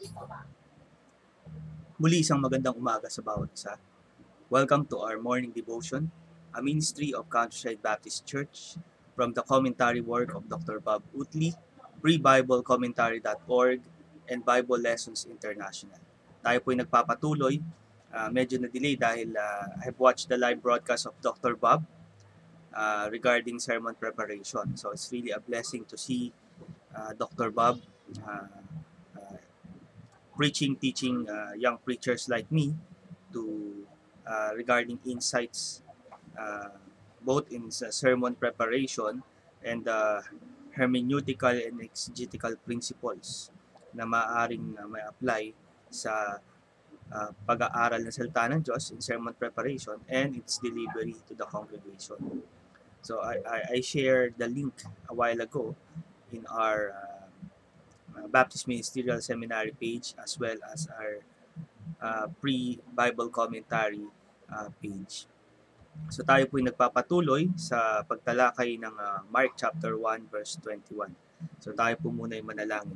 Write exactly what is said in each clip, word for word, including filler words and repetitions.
Muli isang magandang umaga sa bawat isa. Welcome to our morning devotion, a ministry of Countryside Baptist Church from the commentary work of Doctor Bob Utley, pre bible commentary dot org, and Bible Lessons International. Tayo po'y nagpapatuloy. Uh, medyo na-delay dahil uh, I have watched the live broadcast of Doctor Bob uh, regarding sermon preparation. So it's really a blessing to see uh, Doctor Bob uh, uh, preaching, teaching uh, young preachers like me to uh, regarding insights uh, both in sermon preparation and uh, hermeneutical and exegetical principles na maaaring uh, may apply sa uh, pag-aaral ng salita ng Diyos in sermon preparation and its delivery to the congregation. So I, I, I shared the link a while ago in our uh, uh, Baptist Ministerial Seminary page as well as our uh, pre-Bible commentary uh, page. So tayo po ay nagpapatuloy sa pagtalakay ng uh, Mark chapter one verse twenty-one. So tayo po muna ay manalangin.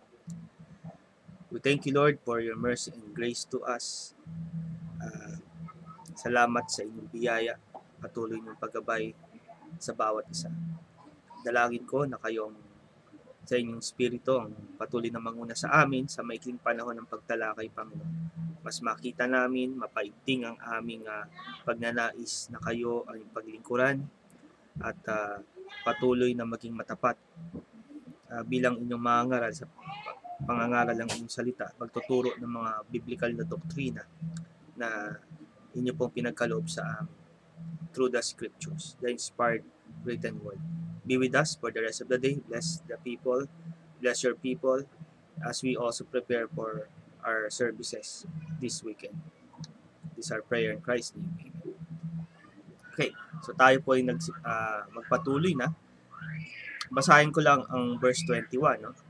We thank you, Lord, for your mercy and grace to us. Uh, salamat sa inyong biyaya, patuloy niyong paggabay sa bawat isa. Dalangin ko na kayong sa inyong spirito ang patuloy na manguna sa amin sa maikling panahon ng pagtalakay, Panginoon. Mas makita namin, mapaigting ang aming uh, pagnanais na kayo ay paglingkuran at uh, patuloy na maging matapat uh, bilang inyong mga ngaral sa pangangaral ng inyong salita, pagtuturo ng mga biblical na doktrina na inyo pong pinagkaloob sa amin through the scriptures, the inspired written word. Be with us for the rest of the day. Bless the people. Bless your people as we also prepare for our services this weekend. This is our prayer in Christ's name. Amen. Okay, so tayo po ay nag, uh, magpatuloy na. Basahin ko lang ang verse twenty-one. No?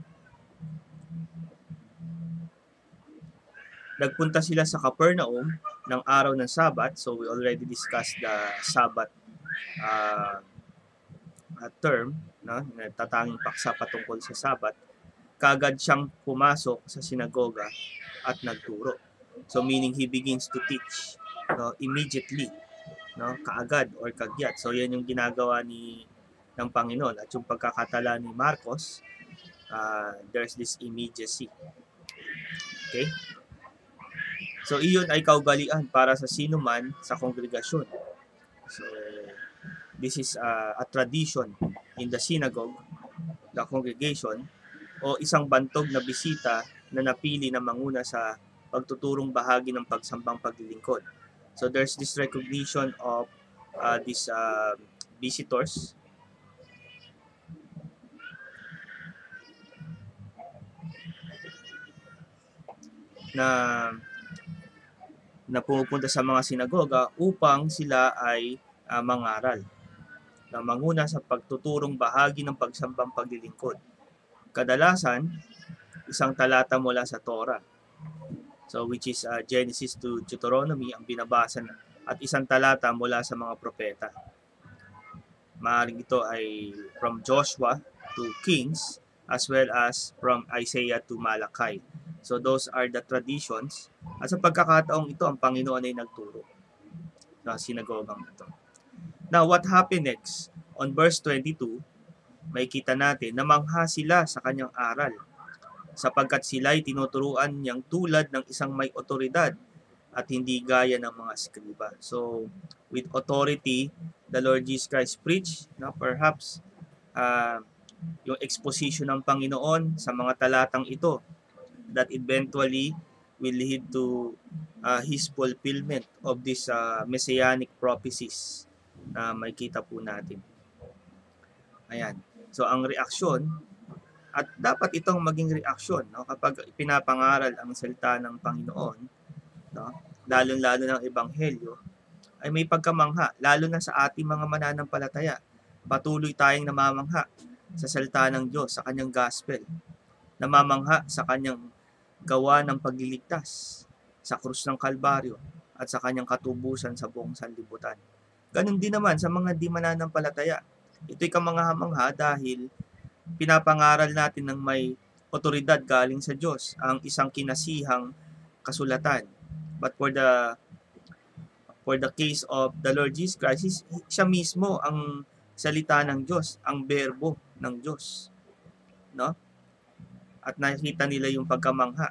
Nagpunta sila sa Capernaum ng araw ng Sabat. So we already discussed the Sabat uh, uh, term, no? Tatanging paksa patungkol sa Sabat. Kaagad siyang pumasok sa sinagoga at nagturo. So meaning he begins to teach, no, immediately, no, kaagad or kagyat. So yan yung ginagawa ni ng Panginoon. At yung pagkakatala ni Marcos, uh, there's this immediacy. Okay? So iyon ay kaugalian para sa sino man sa kongregasyon. So this is uh, a tradition in the synagogue, the congregation, o isang bantog na bisita na napili na manguna sa pagtuturong bahagi ng pagsambang paglilingkod. So there's this recognition of uh, these uh, visitors na na pumupunta sa mga sinagoga upang sila ay uh, mangaral, na manguna sa pagtuturong bahagi ng pagsambang paglilingkod. Kadalasan, isang talata mula sa Torah. So which is uh, Genesis to Deuteronomy ang binabasa na, at isang talata mula sa mga propeta. Maaaring ito ay from Joshua to Kings as well as from Isaiah to Malachi. So those are the traditions. At sa pagkakataong ito, ang Panginoon ay nagturo sa sinagogang ito. Now, what happened next? On verse twenty-two, may kita natin na mangha sila sa kanyang aral sapagkat sila'y tinuturuan niyang tulad ng isang may otoridad at hindi gaya ng mga skriba. So, with authority, the Lord Jesus Christ preached, na perhaps uh, yung exposition ng Panginoon sa mga talatang ito that eventually will lead to uh, His fulfillment of these uh, messianic prophecies na may kita po natin. Ayan. So, ang reaksyon, at dapat itong maging reaksyon, no, kapag pinapangaral ang salita ng Panginoon, no, lalo-lalo ng Ebanghelyo, ay may pagkamangha, lalo na sa ating mga mananampalataya. Patuloy tayong namamangha sa salita ng Diyos, sa kanyang gospel. Namamangha sa kanyang gawa ng pagliligtas sa krus ng Kalbaryo at sa kanyang katubusan sa buong sanlibutan. Ganon din naman sa mga di mananampalataya. Ito'y kamangha-mangha dahil pinapangaral natin ng may otoridad galing sa Diyos, ang isang kinasihang kasulatan. But for the for the case of the Lord Jesus Christ, siya mismo ang salita ng Diyos, ang berbo ng Diyos, no? At nakita nila yung pagkamangha,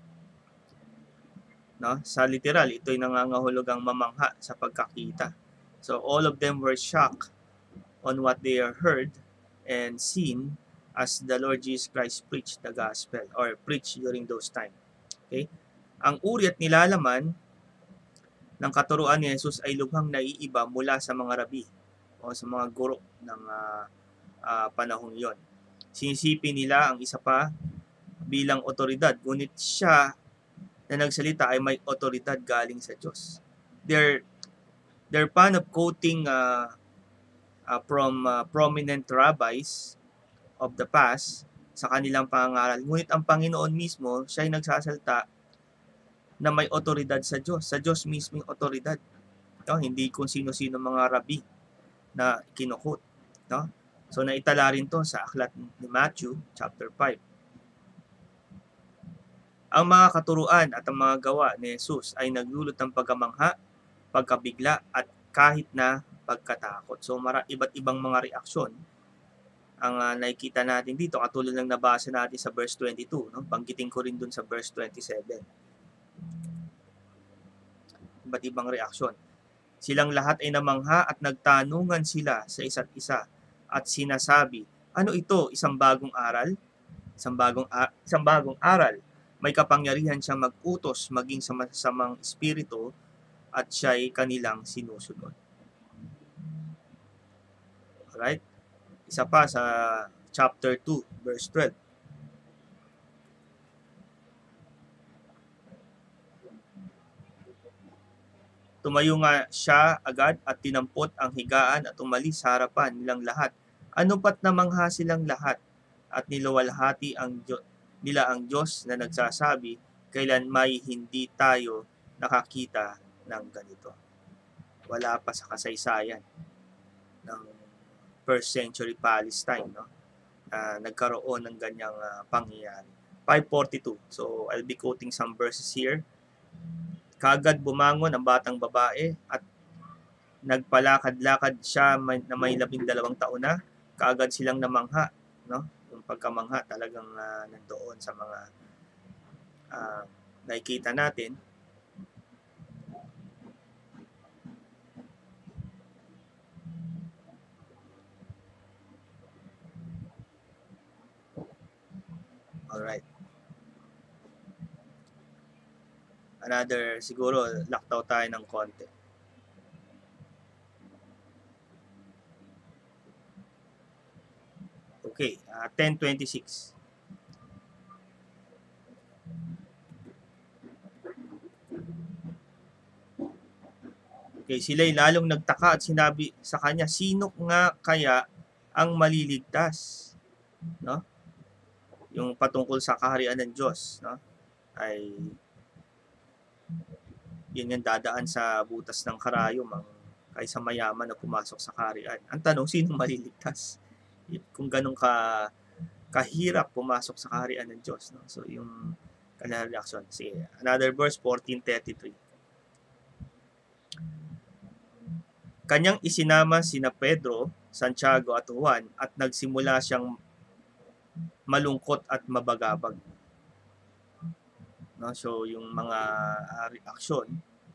no? Sa literal, ito'y nangangahulugang mamangha sa pagkakita. So all of them were shocked on what they heard and seen as the Lord Jesus Christ preached the gospel or preached during those time. Okay? Ang uri at nilalaman ng katuruan ni Jesus ay lubhang naiiba mula sa mga rabi o sa mga guro ng uh, uh, panahong iyon. Sinisipin nila ang isa pa bilang otoridad, ngunit siya na nagsalita ay may otoridad galing sa Diyos. They're, they're fond of quoting uh, uh, from uh, prominent rabbis of the past sa kanilang pangaral. Ngunit ang Panginoon mismo, siya ay nagsasalita na may otoridad sa Diyos. Sa Diyos mismong otoridad. No? Hindi kung sino-sino mga rabi na kinukot. No? So naitala rin to sa aklat ni Matthew chapter five. Ang mga katuruan at ang mga gawa ni Jesus ay naglulot ng pagkamangha, pagkabigla at kahit na pagkatakot. So mara, iba't ibang mga reaksyon ang uh, nakikita natin dito, katulad ng nabasa natin sa verse twenty-two. No? Banggitin ko rin dun sa verse twenty-seven. Iba't ibang reaksyon. Silang lahat ay namangha at nagtanungan sila sa isa't isa at sinasabi, ano ito? Isang bagong aral? Isang bagong, uh, isang bagong aral. May kapangyarihan siyang mag-utos maging sa masamang espiritu at siya'y kanilang sinusunod. Alright? Isa pa sa chapter two, verse twelve. Tumayo nga siya agad at tinampot ang higaan at umalis sa harapan nilang lahat. Ano pat namangha silang lahat at niluwalhati ang Diyos, nila ang Diyos na nagsasabi, kailan may hindi tayo nakakita ng ganito. Wala pa sa kasaysayan ng first century Palestine, no? Uh, nagkaroon ng ganyang uh, pangyayari. five forty-two. So I'll be quoting some verses here. Kaagad bumangon ang batang babae at nagpalakad-lakad siya na may labindalawang taon na. Kaagad silang namangha, no? Yung pagkamangha talagang uh, nandoon sa mga uh, nakikita natin. Alright. Another, siguro, laktaw tayo ng konti. Okay, uh, ten twenty-six. Okay, sila'y lalong nagtaka at sinabi sa kanya, sino nga kaya ang maliligtas? No? Yung patungkol sa kaharian ng Diyos, no? Ay yun yung dadaan sa butas ng karayom ang kaysa mayaman na pumasok sa kaharian. Ang tanong, sino maliligtas? Kung ganun ka kahirap pumasok sa kaharian ng Diyos, no? So yung kanilang reaction. Sige, another verse, fourteen thirty-three. Kanyang isinama sina Pedro, Santiago at Juan at nagsimula siyang malungkot at mabagabag. No? So yung mga uh, reaksyon,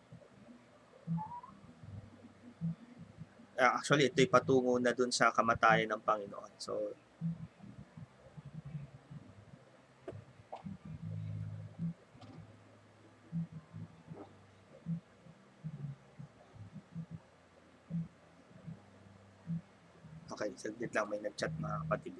uh, actually ito'y patungo na dun sa kamatayan ng Panginoon. So okay, saglit lang, may nag-chat mga kapatid.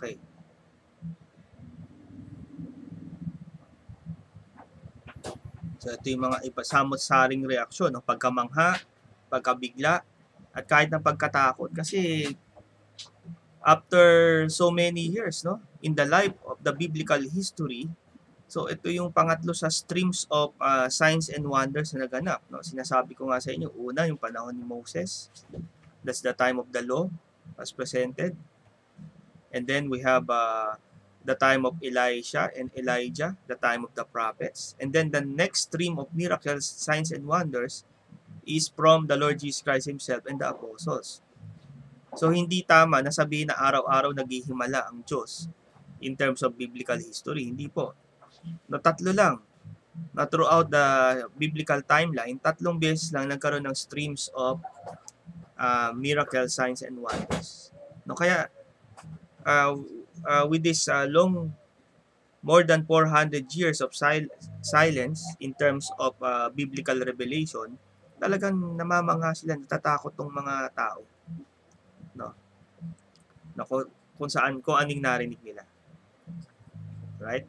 Okay. So ito yung mga ipasamot-saring reaksyon, no? Pagkamangha, pagkabigla, at kahit na pagkatakot. Kasi after so many years, no, in the life of the biblical history, so ito yung pangatlo sa streams of uh, signs and wonders na naganap. No? Sinasabi ko nga sa inyo, una yung panahon ni Moses. That's the time of the law as presented. And then we have uh, the time of Elisha and Elijah, the time of the prophets. And then the next stream of miracles, signs, and wonders is from the Lord Jesus Christ Himself and the apostles. So hindi tama na sabihin na araw-araw naghihimala ang Diyos in terms of biblical history. Hindi po. No, tatlo lang. Na throughout the biblical timeline, tatlong beses lang nagkaroon ng streams of uh, miracle, signs, and wonders. No, kaya uh, uh, with this uh, long, more than four hundred years of sil- silence in terms of uh, biblical revelation, talagang namamanga sila, natatakot tong mga tao. No? Na kung, kung saan, kung aning narinig nila. Right?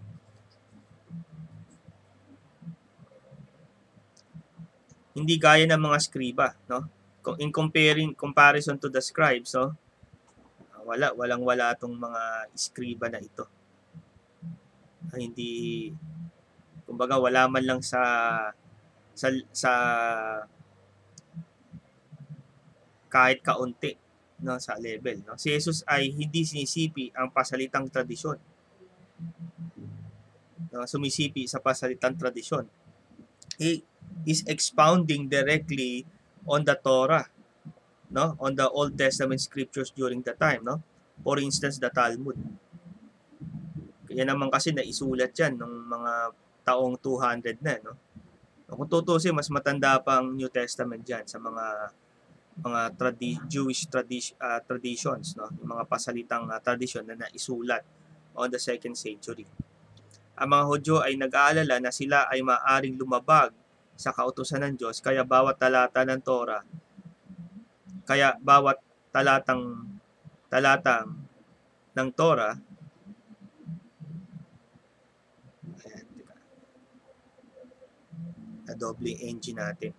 Hindi gaya ng mga skriba, no? In comparing comparison to the scribes, no? Wala, walang wala tong mga skriba na ito. Hindi, kumbaga wala man lang sa sa sa kahit kaunti, no, sa level, no. Si Jesus ay hindi sinisipi ang pasalitang tradisyon. No, sumisipi sa pasalitang tradisyon. He is expounding directly on the Torah, no, on the Old Testament scriptures during the time, no. For instance, the Talmud. Kaya naman kasi naisulat yan ng mga taong two hundred na, no. Kung tutusin, mas matanda pang New Testament dyan sa mga mga tradi- Jewish tradi- uh, traditions, no, yung mga pasalitang uh, tradisyon na naisulat on the second century. Ang mga Hudyo ay nag-aalala na sila ay maaring lumabag sa kautusan ng Diyos, kaya bawat talata ng Torah, kaya bawat talatang talatang ng Torah, ayan, teka, na-double engine natin.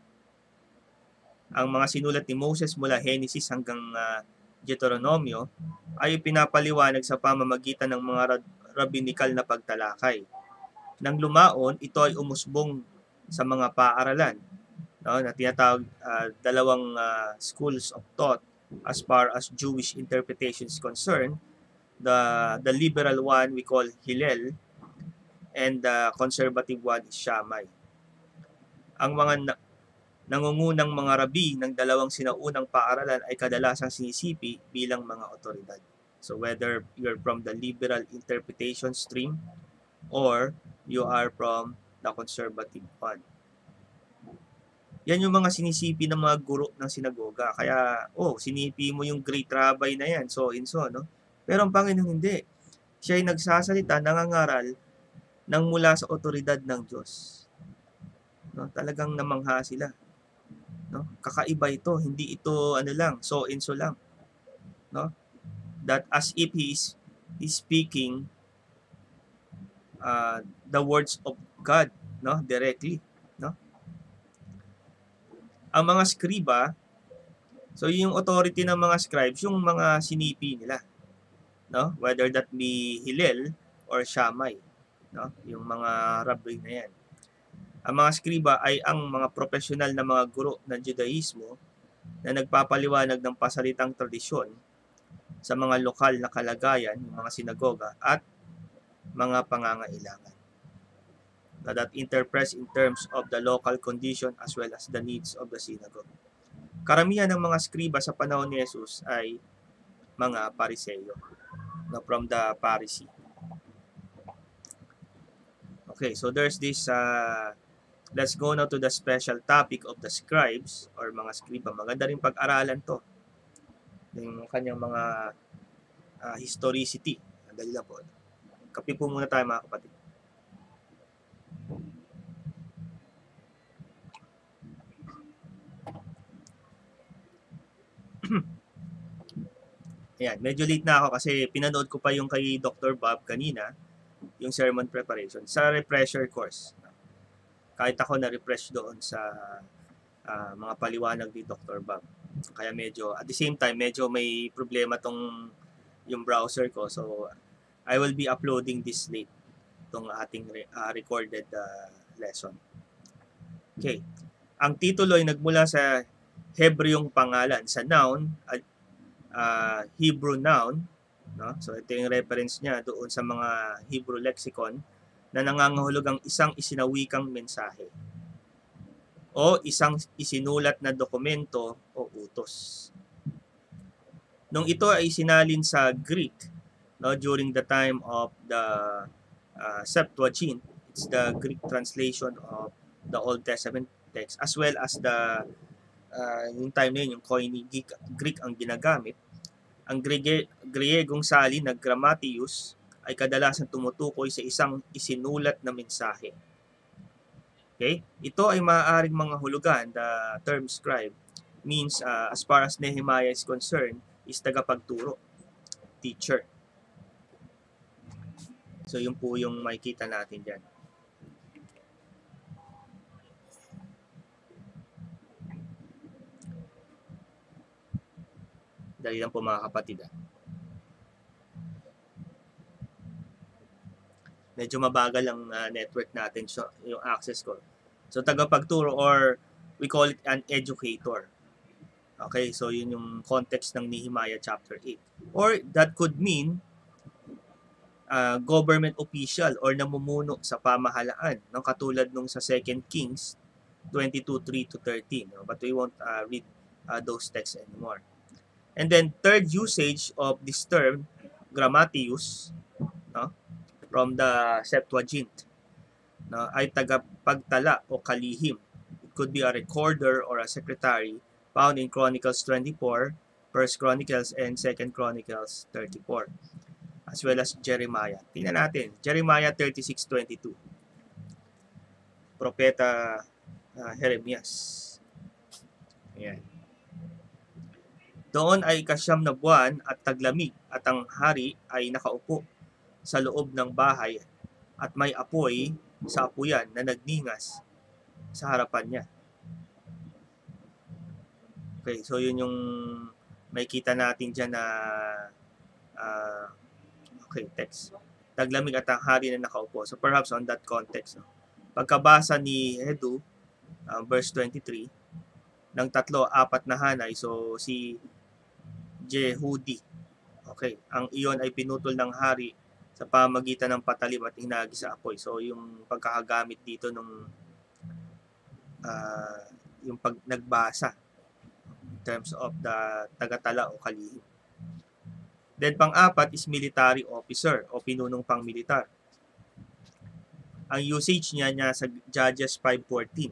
Ang mga sinulat ni Moses mula Genesis hanggang uh, Deuteronomio ay pinapaliwanag sa pamamagitan ng mga rabbinikal na pagtalakay. Nang lumaon, ito ay umusbong sa mga paaralan, no, na tinatawag uh, dalawang uh, schools of thought as far as Jewish interpretation is concerned. The, the liberal one we call Hillel, and the conservative one is Shammai. Ang mga na- nangungunang mga rabi ng dalawang sinaunang paaralan ay kadalasang sinisipi bilang mga otoridad. So whether you're from the liberal interpretation stream or you are from the conservative one. Yan yung mga sinisipi ng mga guro ng sinagoga. Kaya, oh, sinipi mo yung great rabbi na yan, so and so, no? Pero ang Panginoon hindi. Siya ay nagsasalita, nangangaral ng mula sa otoridad ng Diyos. No? Talagang namangha sila. No? Kakaiba ito, hindi ito ano lang, so and so lang. No? That as if he is, is speaking uh, the words of God, no, directly, no? Ang mga skriba, so yung authority ng mga scribes, yung mga sinipi nila, no? Whether that be Hillel or Shammai, no? Yung mga rabbi na yan. Ang mga skriba ay ang mga profesional na mga guro ng Judaismo na nagpapaliwanag ng pasalitang tradisyon sa mga lokal na kalagayan, yung mga sinagoga at mga pangangailangan. That interprets in terms of the local condition as well as the needs of the synagogue. Karamihan ng mga skriba sa panahon ni Jesus ay mga Pariseyo, no, from the Pharisee. Okay, so there's this, uh, let's go now to the special topic of the scribes or mga skriba. Maganda rin pag-aralan to. Yung kanyang mga uh, historicity. Dali lang po. Kape po muna tayo mga kapatid. Ayan, medyo late na ako kasi pinanood ko pa yung kay Doctor Bob kanina, yung sermon preparation, sa refresher course. Kahit ako na-refresh doon sa uh, mga paliwanag ni Doctor Bob. Kaya medyo, at the same time, medyo may problema tong yung browser ko. So, I will be uploading this late, itong ating uh, recorded uh, lesson. Okay. Ang titulo ay nagmula sa Hebreong pangalan, sa noun, uh, Hebrew noun, no? So ito yung reference niya doon sa mga Hebrew lexicon na nangangahulugang isang isinawikang mensahe o isang isinulat na dokumento o utos. Nung ito ay sinalin sa Greek, no, during the time of the uh, Septuagint, it's the Greek translation of the Old Testament text, as well as the uh, yung time na yun, yung Koine Greek ang ginagamit. Ang Griegong salin na grammatius ay kadalasan tumutukoy sa isang isinulat na mensahe. Okay? Ito ay maaaring mga hulugan. The term scribe means, uh, as far as Nehemiah is concerned, is tagapagturo, teacher. So yun po yung makikita natin dyan. Dali lang po mga kapatid. Ah. Medyo mabagal ang uh, network natin, so, yung access ko. So tagapagturo, or we call it an educator. Okay, so yun yung context ng Nehemiah chapter eight. Or that could mean uh, government official or namumuno sa pamahalaan, no? Katulad nung sa Second Kings twenty-two, three to thirteen. No? But we won't uh, read uh, those texts anymore. And then third usage of this term, grammatius, no? From the Septuagint, no? Ay tagapagtala o kalihim. It could be a recorder or a secretary, found in Chronicles twenty-four, First Chronicles, and Second Chronicles thirty-four, as well as Jeremiah. Tingnan natin, Jeremiah thirty-six twenty-two. Propeta uh, Jeremias. Ayan. Doon ay ikasyam na buwan at taglamig, at ang hari ay nakaupo sa loob ng bahay at may apoy sa apuyan na nagningas sa harapan niya. Okay, so yun yung makikita natin dyan na uh, okay, text. Taglamig at ang hari na nakaupo. So perhaps on that context. No? Pagkabasa ni Edu, uh, verse twenty-three, ng tatlo, apat na hanay, so si Jehudi. Okay, ang iyon ay pinutol ng hari sa pamagitan ng patalim at hinagi sa apoy. So yung pagkakagamit dito nung uh, yung pag nagbasa in terms of the tagatala o kalihim. Then pang-apat is military officer o pinunong pang-militar. Ang usage niya niya sa Judges five fourteen.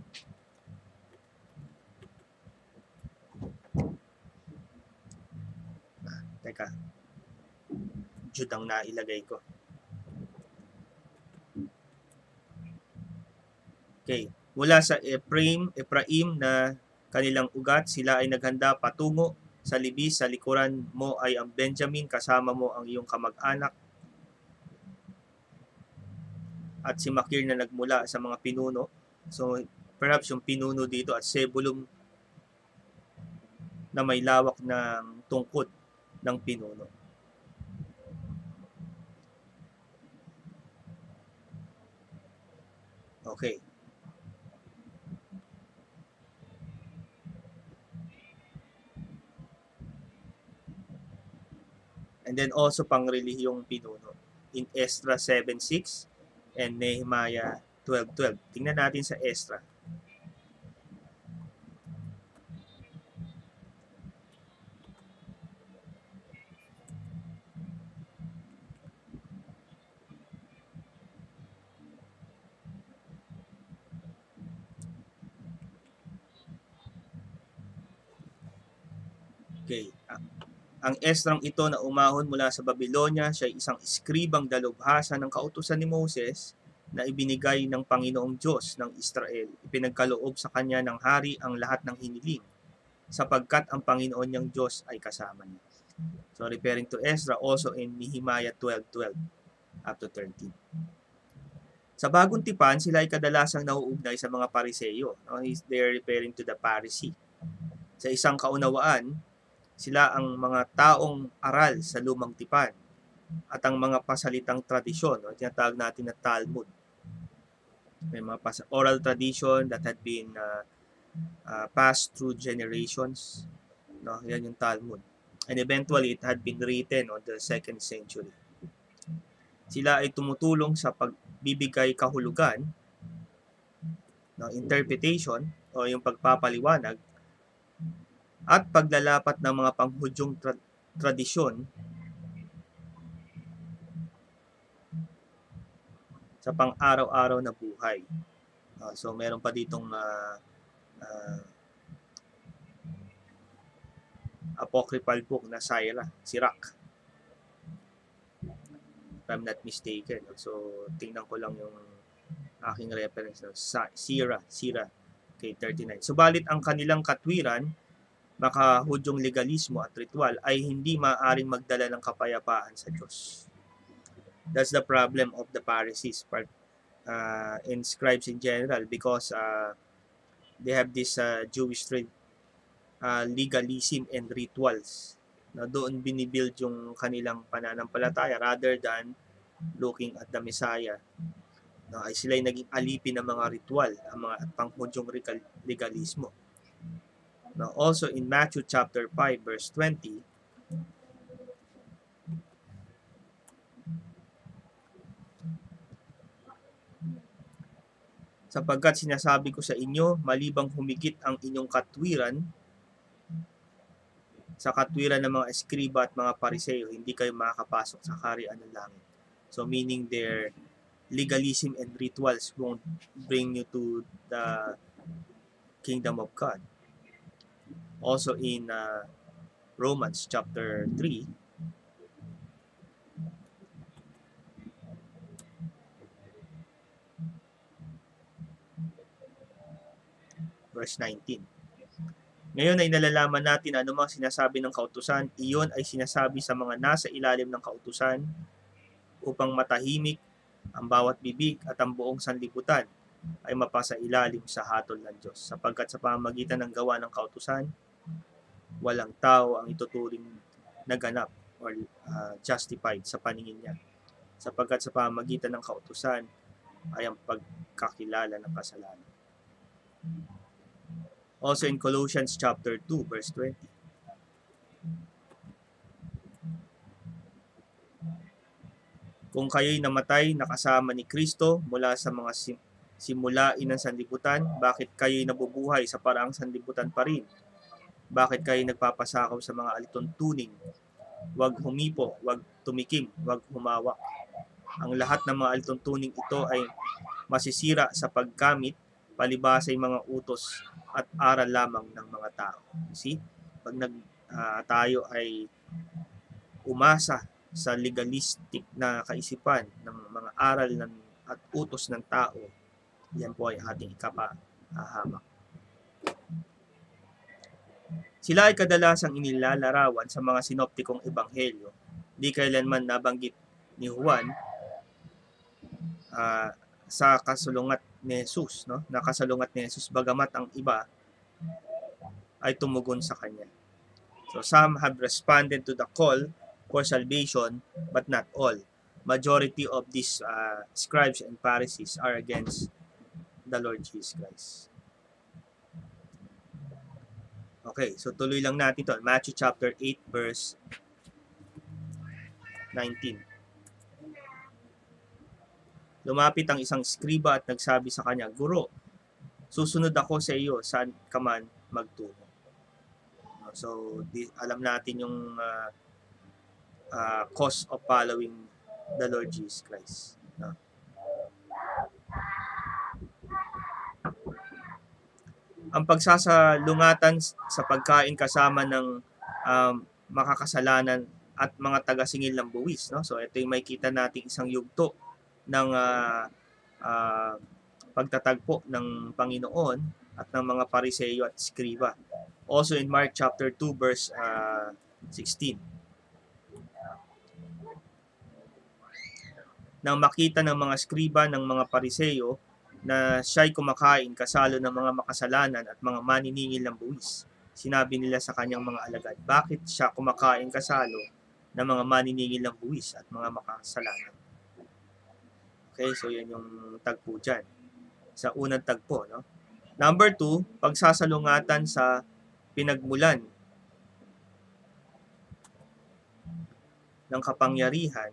Teka, Jude ang nailagay ko. Okay, mula sa Ephraim, Ephraim na kanilang ugat, sila ay naghanda patungo sa libis. Sa likuran mo ay ang Benjamin, kasama mo ang iyong kamag-anak. At si Makir na nagmula sa mga pinuno. So perhaps yung pinuno dito at Sebulum na may lawak ng tungkod ng pinuno. Okay. And then also pangrelihiyong pinuno in Esdra seven six and Nehemiah twelve twelve. Tingnan natin sa Esdra. Okay. Ang Esdrang ito na umahon mula sa Babylonia, siya ay isang iskribang dalubhasa ng kautusan ni Moses na ibinigay ng Panginoong Diyos ng Israel. Ipinagkaloob sa kanya ng hari ang lahat ng hiniling, sapagkat ang Panginoon niyang Diyos ay kasama niya. So referring to Ezra, also in Nehemiah twelve twelve up to thirteen. Sa Bagong Tipan, sila ay kadalasang nauugnay sa mga Pariseyo. No? They're referring to the Pharisee. Sa isang kaunawaan, sila ang mga taong aral sa Lumang Tipan at ang mga pasalitang tradisyon, no? Tinatawag natin na Talmud. May mga pas- oral tradition that had been uh, uh, passed through generations. No? Yan yung Talmud. And eventually, it had been written on the second century. Sila ay tumutulong sa pagbibigay kahulugan, no, interpretation o yung pagpapaliwanag at paglalapat ng mga panghudyong tra- tradisyon sa pang-araw-araw na buhay. Uh, so meron pa ditong uh, uh, apocryphal book na Sirach, Sirach. If I'm not mistaken. So tingnan ko lang yung aking reference. No? Sira, Sira, okay, thirty-nine. Subalit ang kanilang katwiran, makahudyong legalismo at ritual ay hindi maaaring magdala ng kapayapaan sa Diyos. That's the problem of the Pharisees, part, uh, and scribes in general, because uh, they have this uh, Jewish uh, legalism and rituals. Na doon binibuild yung kanilang pananampalataya rather than looking at the Messiah. No, ay sila'y naging alipin ng mga ritual, ang mga panghudyong legalismo. Now, also in Matthew chapter five verse twenty, sapagkat sinasabi ko sa inyo, malibang humigit ang inyong katwiran sa katwiran ng mga eskriba at mga pariseyo, hindi kayo makakapasok sa kaharian ng langit. So meaning their legalism and rituals won't bring you to the kingdom of God. Also in uh, Romans chapter three, verse nineteen. Ngayon ay nalalaman natin ano mga sinasabi ng kautusan, iyon ay sinasabi sa mga nasa ilalim ng kautusan upang matahimik ang bawat bibig at ang buong sanlibutan ay mapasa ilalim sa hatol ng Diyos. Sapagkat sa pamamagitan ng gawa ng kautusan, walang tao ang ituturing na ganap or uh, justified sa paningin niya. Sapagkat sa pamamagitan ng kautusan ay ang pagkakilala ng kasalanan. Also in Colossians chapter two verse twenty. Kung kayo'y namatay nakasama ni Kristo mula sa mga sim- simulain ng sanlibutan, bakit kayo'y nabubuhay sa paraang sanlibutan pa rin? Bakit kayo'y nagpapasakaw sa mga alituntunin? Huwag humipo, huwag tumikim, huwag humawak. Ang lahat ng mga alituntuning ito ay masisira sa paggamit, palibasa ay mga utos at aral lamang ng mga tao. See? Pag nag, uh, tayo ay umasa sa legalistic na kaisipan ng mga aral ng, at utos ng tao, yan po ay ating ikapahamak. Sila ay kadalasang inilalarawan sa mga sinoptikong ebanghelyo. Di kailanman nabanggit ni Juan uh, sa kasalungat ni Jesus, no? Nakasalungat ni Jesus, bagamat ang iba ay tumugon sa kanya. So some have responded to the call for salvation, but not all. Majority of these uh, scribes and Pharisees are against the Lord Jesus Christ. Okay, so tuloy lang natin ito. Matthew chapter eight verse nineteen. Lumapit ang isang skriba at nagsabi sa kanya, Guro, susunod ako sa iyo saan ka man magtungo. So, di, alam natin yung uh, uh, cause of following the Lord Jesus Christ. No? Ang pagsasalungatan sa pagkain kasama ng um, makakasalanan at mga taga-singil ng buwis. No? So, ito yung makikita natin isang yugto ng uh, uh, pagtatagpo ng Panginoon at ng mga Pariseyo at Skriba. Also in Mark chapter two verse uh, sixteen. nang makita ng mga skriba ng mga Pariseo na siya'y kumakain kasalo ng mga makasalanan at mga maniningil ng buwis. Sinabi nila sa kanyang mga alagad, bakit siya kumakain kasalo ng mga maniningil ng buwis at mga makasalanan? Okay, so yan yung tagpo dyan. Sa unang tagpo, no? Number two, pagsasalungatan sa pinagmulan ng kapangyarihan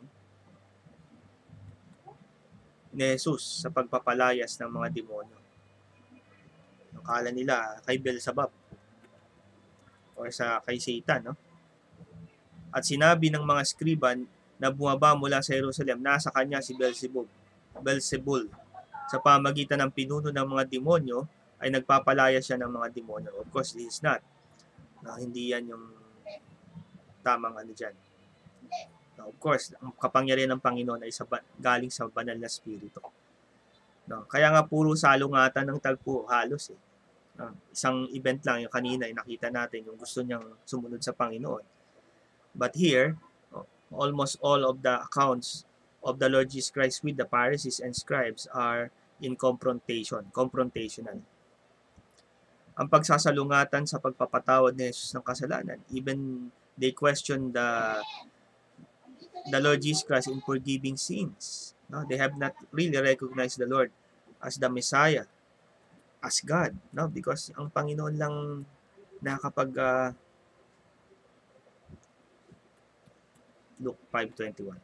ni Jesus sa pagpapalayas ng mga demonyo. Akala nila kay Beelzebub o sa kay Satan, no? At sinabi ng mga skriban na bumaba mula sa Jerusalem, nasa kanya si Beelzebub, Beelzebul. Sa pamagitan ng pinuno ng mga demonyo ay nagpapalaya siya ng mga demonyo. Of course, this is not. No, hindi yan yung tamang ano dyan. No, of course, ang kapangyarihan ng Panginoon ay sa, galing sa banal na spirito. No, kaya nga puro salungatan ng tagpo, halos eh. No, isang event lang yung kanina, yung nakita natin, yung gusto niyang sumunod sa Panginoon. But here, almost all of the accounts of the Lord Jesus Christ with the Pharisees and scribes are in confrontation, confrontational. Ang pagsasalungatan sa pagpapatawad ni Jesus ng kasalanan, even they question the the Lord Jesus Christ in forgiving sins. No, they have not really recognized the Lord as the Messiah, as God, no, because ang Panginoon lang nakakapag uh, Luke five twenty-one.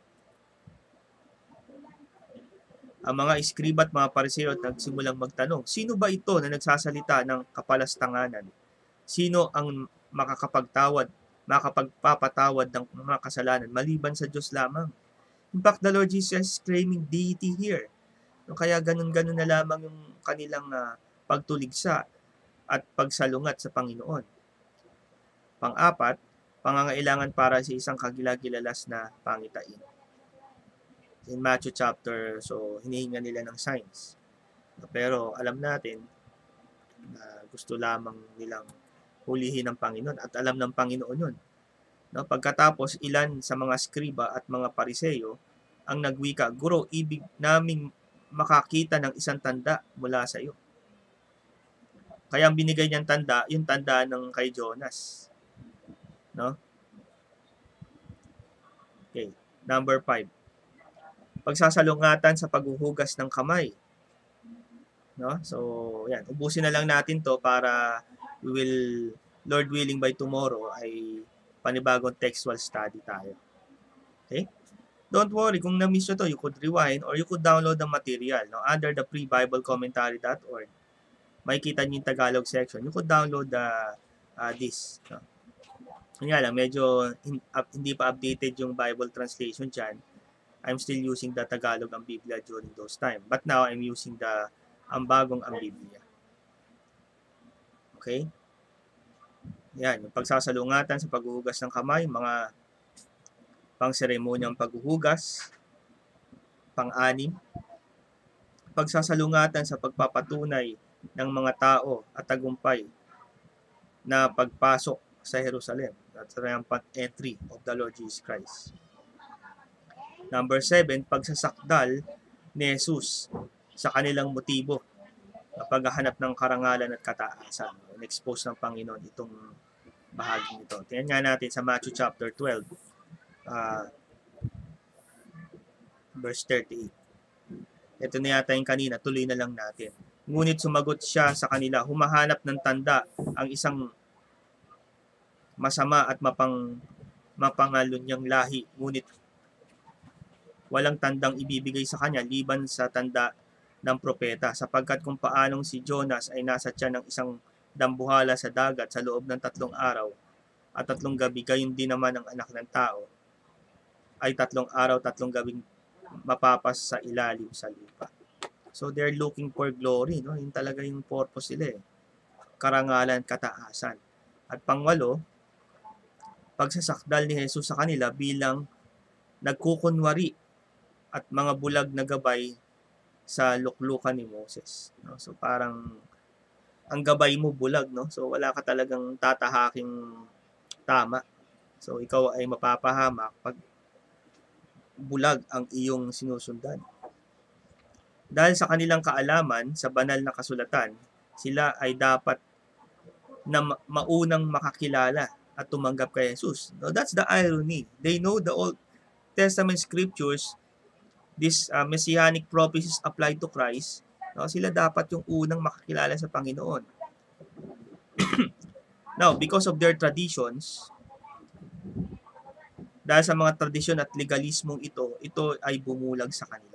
Ang mga iskriba at mga pariseo at nagsimulang magtanong, sino ba ito na nagsasalita ng kapalastanganan? Sino ang makakapagtawad, makakapagpapatawad ng mga kasalanan maliban sa Diyos lamang? In fact, the Lord Jesus is claiming deity here. Kaya ganun-ganun na lamang yung kanilang uh, pagtuligsa at pagsalungat sa Panginoon. Pang-apat, pangangailangan para sa isang kagilagilalas na pangitain. In Matthew chapter, so hinihinga nila ng signs. Pero alam natin na gusto lamang nilang hulihin ng Panginoon at alam ng Panginoon yun. No, pagkatapos, ilan sa mga skriba at mga pariseo ang nagwika, Guro, ibig naming makakita ng isang tanda mula sa iyo. Kaya ang binigay niyang tanda, yung tanda ng kay Jonas. No? Okay, number five. Pagsasalungatan sa paghuhugas ng kamay. No? So, yan. Ubusin na lang natin to para we will, Lord willing, by tomorrow ay panibagong textual study tayo. Okay? Don't worry, kung na-miss nyo to, you could rewind or you could download the material no, under the free bible commentary dot org. Makikita nyo yung Tagalog section. You could download the, uh, this. No? Nga lang, medyo in, up, hindi pa updated yung Bible translation dyan. I'm still using the Tagalog ang Biblia during those time. But now, I'm using the ang bagong ang Biblia. Okay? Yan, yung pagsasalungatan sa paghuhugas ng kamay, mga pang-seremonyang paghuhugas, pang-anim, pagsasalungatan sa pagpapatunay ng mga tao at tagumpay na pagpasok sa Jerusalem, the triumphant entry of the Lord Jesus Christ. Number seven, pagsasakdal ni Jesus sa kanilang motibo na paghahanap ng karangalan at kataasan. In-expose ng Panginoon itong bahagi nito. Tingnan nga natin sa Matthew chapter twelve, uh, verse thirty-eight. Ito na yata yung kanina, tuloy na lang natin. Ngunit sumagot siya sa kanila, humahanap ng tanda ang isang masama at mapang, mapangalon niyang lahi. Ngunit walang tandang ibibigay sa kanya liban sa tanda ng propeta, sapagkat kung paanong si Jonas ay nasa tiyan ng isang dambuhala sa dagat sa loob ng tatlong araw at tatlong gabi, gayon din naman ang anak ng tao ay tatlong araw, tatlong gabing mapapas sa ilalim sa lupa. So they're looking for glory, no? Yun talaga yung purpose nila eh. Karangalan, kataasan. At pangwalo, pagsasakdal ni Jesus sa kanila bilang nagkukunwari at mga bulag na gabay sa luklukan ni Moses. No? So parang ang gabay mo bulag, no? So wala ka talagang tatahaking tama. So ikaw ay mapapahamak pag bulag ang iyong sinusundan. Dahil sa kanilang kaalaman sa banal na kasulatan, sila ay dapat na maunang makakilala at tumanggap kay Jesus. No, that's the irony. They know the Old Testament scriptures, these uh, messianic prophecies applied to Christ. No, sila dapat yung unang makakilala sa Panginoon. Now, because of their traditions, dahil sa mga tradisyon at legalismong ito, ito ay bumulag sa kanila.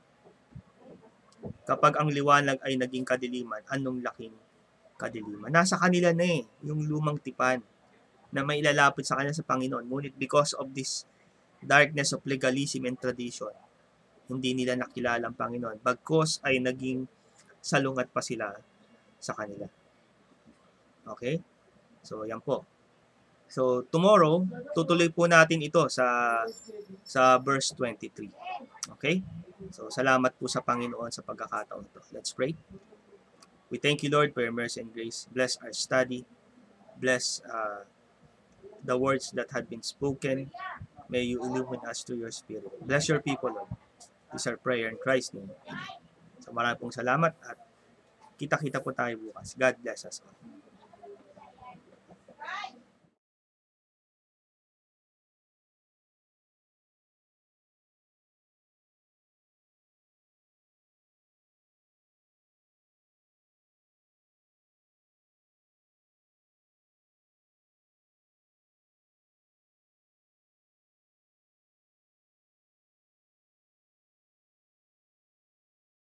Kapag ang liwanag ay naging kadiliman, anong laking kadiliman? Nasa kanila na eh, yung lumang tipan na may ilalapit sa kanila sa Panginoon. Ngunit because of this darkness of legalism and tradition, hindi nila nakilala ang Panginoon. Bagkus ay naging salungat pa sila sa kanila. Okay? So, yan po. So, tomorrow, tutuloy po natin ito sa sa verse twenty-three. Okay? So, salamat po sa Panginoon sa pagkakataon ito. Let's pray. We thank you, Lord, for your mercy and grace. Bless our study. Bless uh, the words that had been spoken. May you illumine us to your Spirit. Bless your people, Lord. This is our prayer in Christ's name. So, maraming pong salamat at kita-kita po tayo bukas. God bless us all.